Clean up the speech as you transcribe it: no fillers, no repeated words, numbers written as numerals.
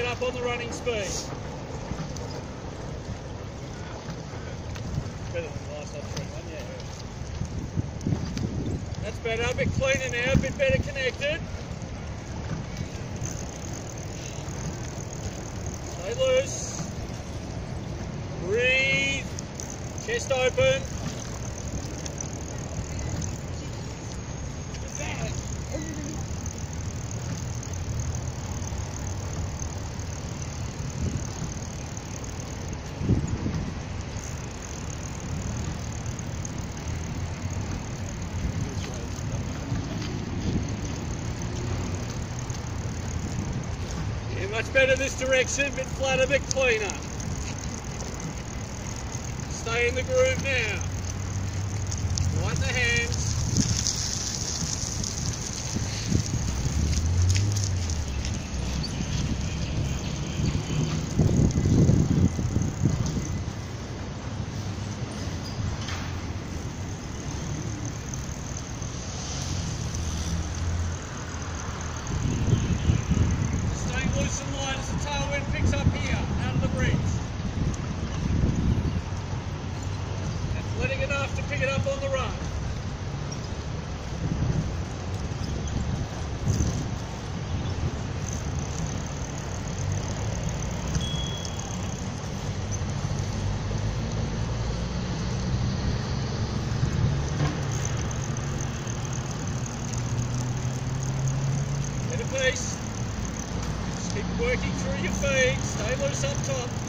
it up on the running speed. Better than the last upstream one, yeah. That's better, a bit cleaner now, a bit better connected. Stay loose. Breathe. Chest open. Yeah, much better this direction, bit flatter, bit cleaner. Stay in the groove now. Lighten the hands. Staying loose and light as the tailwind picks up here, out of the breeze. Letting enough to pick it up on the run. Get a piece. Just keep working through your feet. Stay loose up top.